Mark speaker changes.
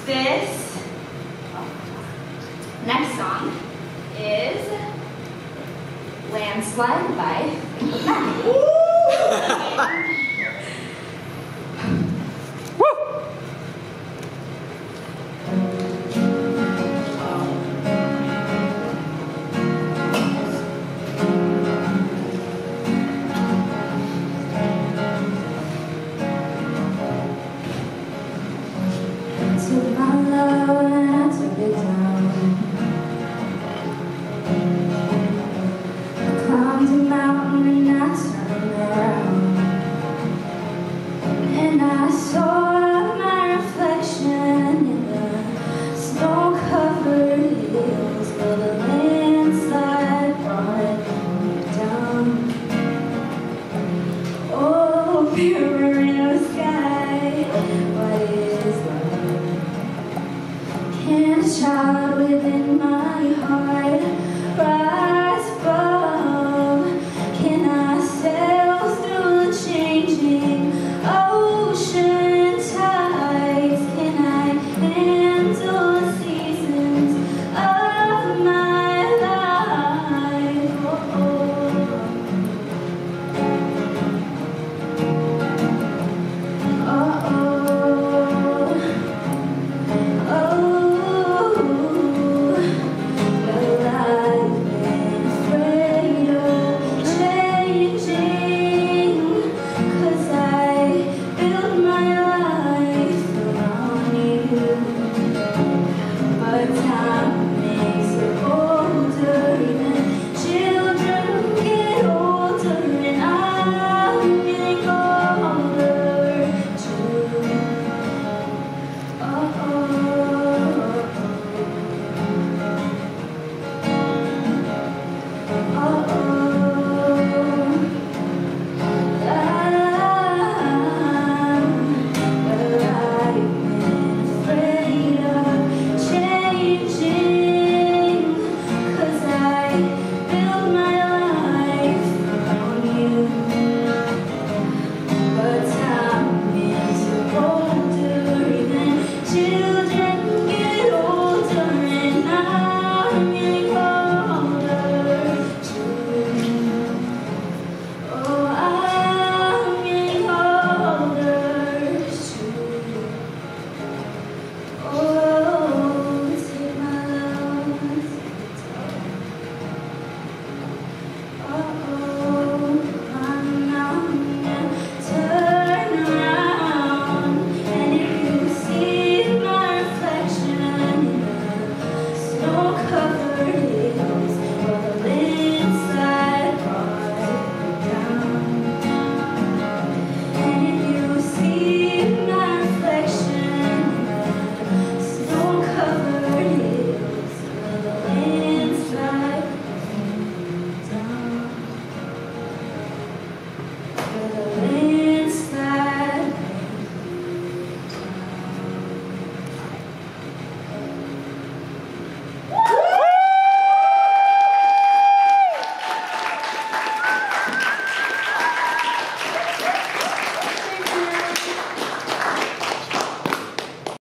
Speaker 1: This next song is Landslide by
Speaker 2: took my love and I took it down. I climbed a mountain and I turned around, and I saw my reflection in the snow-covered hills, but a landslide brought me down. Oh, mirror in the sky, what is love? Can a child within my heart rise?